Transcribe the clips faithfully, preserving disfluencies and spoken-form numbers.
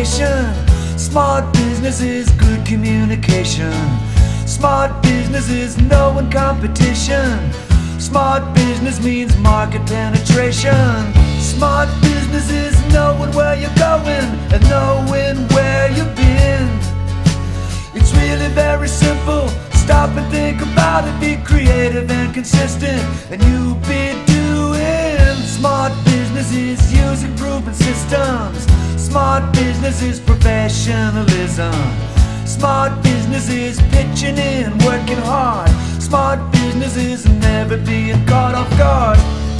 education. Smart business is good communication. Smart business is knowing competition. Smart business means market penetration. Smart business is knowing where you're going and knowing where you've been. It's really very simple. Stop and think about it. Be creative and consistent, and you'll be doing. Smart business is using proven systems. Smart business is professionalism. Smart business is pitching in, working hard. Smart business is never being caught off guard.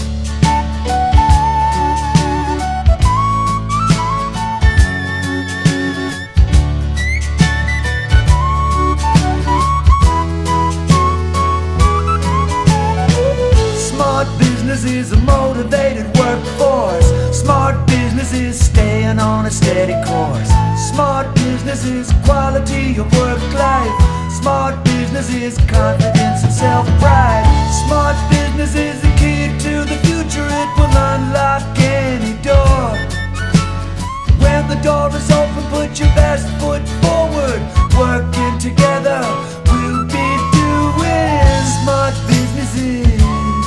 Smart business is a motivated workforce. Smart business is staying on a steady course. Smart business is quality of work life. Smart business is confidence and self-pride. Smart business is the key to the future. It will unlock any door. When the door is open, put your best foot forward. Working together, we'll be doing smart businesses.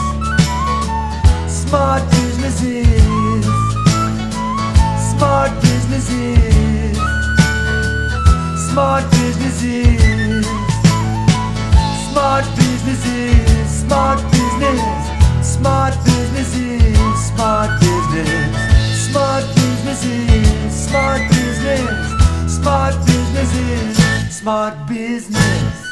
Smart businesses. Smart businesses. Smart businesses. Smart businesses. Smart business. Smart businesses. Smart business. Smart businesses. Smart business. Smart businesses. Smart business.